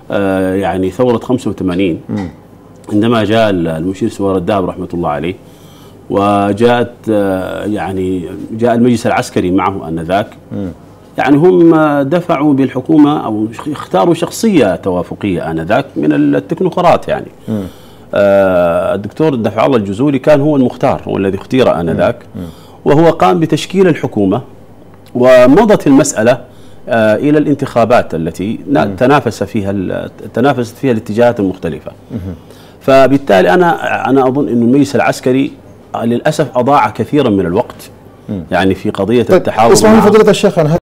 يعني ثورة 85 عندما جاء المشير سوار الدهب رحمة الله عليه، وجاءت يعني جاء المجلس العسكري معه آنذاك، يعني هم دفعوا بالحكومة أو اختاروا شخصية توافقية آنذاك من التكنوقراط يعني. الدكتور دفع الله الجزولي كان هو المختار، هو الذي اختير آنذاك، وهو قام بتشكيل الحكومة، ومضت المسألة إلى الانتخابات التي تنافست فيها الاتجاهات المختلفة. فبالتالي أنا أظن أن المجلس العسكري للأسف أضاع كثيرا من الوقت يعني في قضية التحاور. اسمح لي فضيلة الشيخ،